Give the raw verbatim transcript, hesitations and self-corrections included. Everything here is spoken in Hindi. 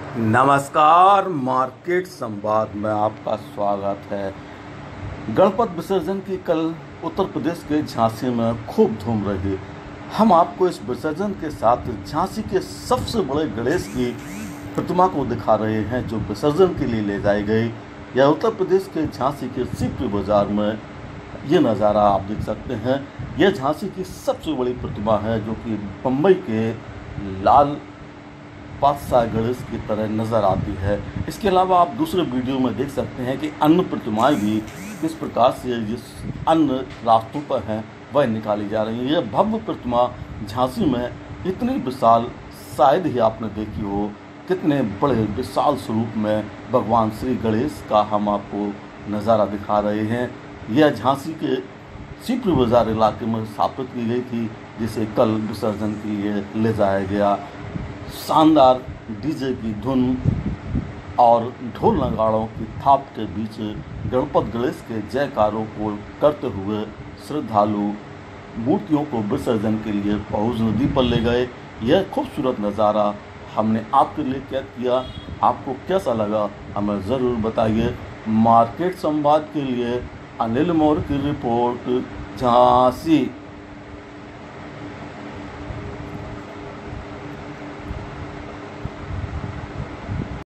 नमस्कार, मार्केट संवाद में आपका स्वागत है। गणपति विसर्जन की कल उत्तर प्रदेश के झांसी में खूब धूम रही। हम आपको इस विसर्जन के साथ झांसी के सबसे बड़े गणेश की प्रतिमा को दिखा रहे हैं जो विसर्जन के लिए ले जाई गई। यह उत्तर प्रदेश के झांसी के सीपरी बाजार में ये नज़ारा आप देख सकते हैं। यह झांसी की सबसे बड़ी प्रतिमा है जो कि मुंबई के लाल बादशाह गणेश की तरह नज़र आती है। इसके अलावा आप दूसरे वीडियो में देख सकते हैं कि अन्य प्रतिमाएं भी किस प्रकार से जिस अन्य रास्तों पर हैं वह निकाली जा रही है। यह भव्य प्रतिमा झांसी में इतनी विशाल शायद ही आपने देखी हो। कितने बड़े विशाल स्वरूप में भगवान श्री गणेश का हम आपको नज़ारा दिखा रहे हैं। यह झांसी के सीपरी बाजार इलाके में स्थापित की गई थी जिसे कल विसर्जन के लिए ले जाया गया। शानदार डीजे की धुन और ढोल नगाड़ों की थाप के बीच गणपति गणेश के जयकारों को करते हुए श्रद्धालु मूर्तियों को विसर्जन के लिए पहुँच नदी पर ले गए। यह खूबसूरत नज़ारा हमने आपके लिए कैद किया। आपको कैसा लगा हमें ज़रूर बताइए। मार्केट संवाद के लिए अनिल मौर्य की रिपोर्ट, झांसी।